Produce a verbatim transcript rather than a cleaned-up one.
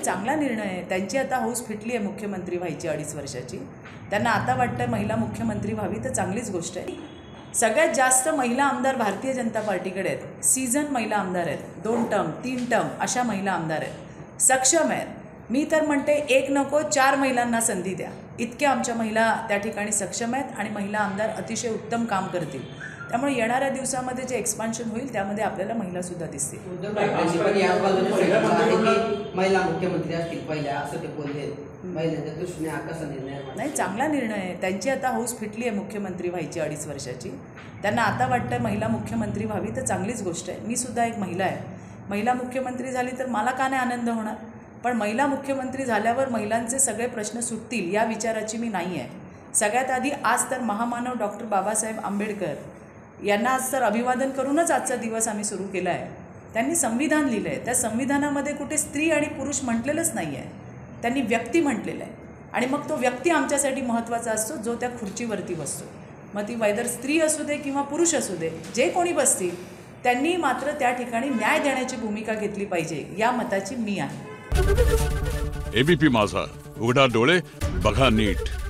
चांगला निर्णय आहे. त्यांची आता हौस फिटली आहे मुख्यमंत्री व्हायची अडीच वर्षाची. त्यांना आता वाटतं महिला मुख्यमंत्री व्हावी, तर चांगलीच गोष्ट आहे. सगळ्यात जास्त महिला आमदार भारतीय जनता पार्टीकडे आहेत. सीझन महिला आमदार आहेत, दोन टर्म तीन टर्म अशा महिला आमदार आहेत, सक्षम आहेत. मी तर म्हणते एक नको चार महिलांना संधी द्या. इतक्या आमच्या महिला त्या ठिकाणी सक्षम आहेत आणि महिला आमदार अतिशय उत्तम काम करतील. त्यामुळे येणाऱ्या दिवसामध्ये जे एक्सपान्शन होईल त्यामध्ये आपल्याला महिलासुद्धा दिसतील. महिला मुख्यमंत्री असतील पहिल्या असं ते बोलले. महिलांच्या दृष्टीने हा कसा निर्णय? नाही, चांगला निर्णय आहे. त्यांची आता हौस फिटली आहे मुख्यमंत्री व्हायची अडीच वर्षाची. त्यांना आता वाटतं महिला मुख्यमंत्री व्हावी, तर चांगलीच गोष्ट आहे. मी सुद्धा एक महिला आहे. महिला मुख्यमंत्री झाली तर मला का नाही आनंद होणार? पण महिला मुख्यमंत्री झाल्यावर महिलांचे सगळे प्रश्न सुटतील या विचाराची मी नाही आहे. सगळ्यात आधी आज तर महामानव डॉक्टर बाबासाहेब आंबेडकर यांना आज तर अभिवादन करूनच आजचा दिवस आम्ही सुरू केला आहे. त्यांनी संविधान लिहिलं आहे. त्या संविधानामध्ये कुठे स्त्री आणि पुरुष म्हटलेलंच नाही आहे. त्यांनी व्यक्ती म्हटलेलं आहे. आणि मग तो व्यक्ती आमच्यासाठी महत्त्वाचा असतो, जो त्या खुर्चीवरती बसतो. मग ती वैदर स्त्री असू दे किंवा पुरुष असू दे, जे कोणी बसतील त्यांनी मात्र त्या ठिकाणी न्याय देण्याची भूमिका घेतली पाहिजे, या मताची मी आहे. एबीपी माझा, उघडा डोळे बघा नीट.